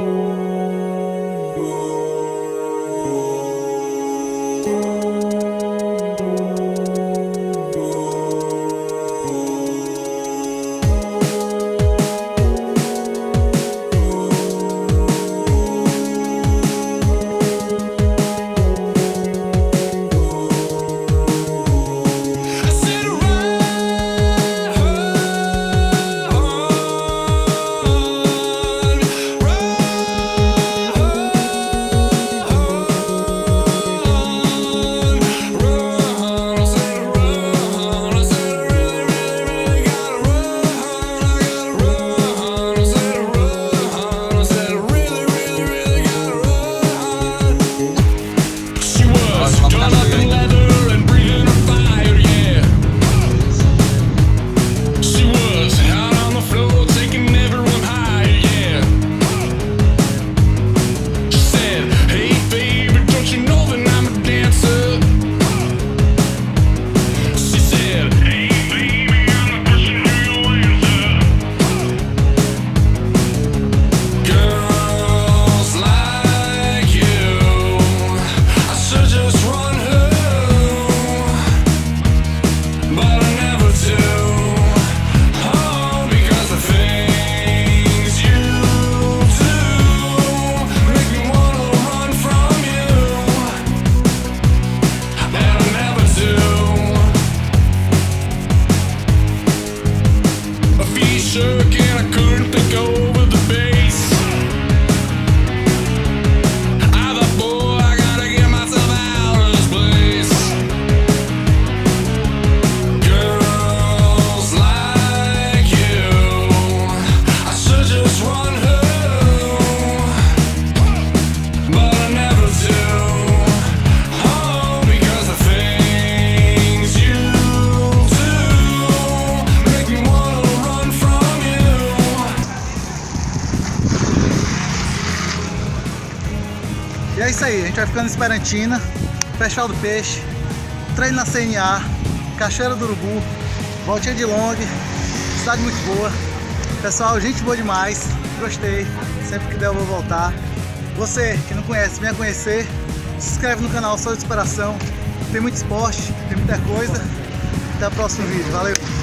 E é isso aí, a gente vai ficando em Esperantina, Festival do Peixe, treino na CNA, Cachoeira do Urubu, voltinha de long, cidade muito boa. Pessoal, gente boa demais, gostei, sempre que der eu vou voltar. Você que não conhece, venha conhecer, se inscreve no canal Só de Inspiração, tem muito esporte, tem muita coisa. Até o próximo vídeo, valeu!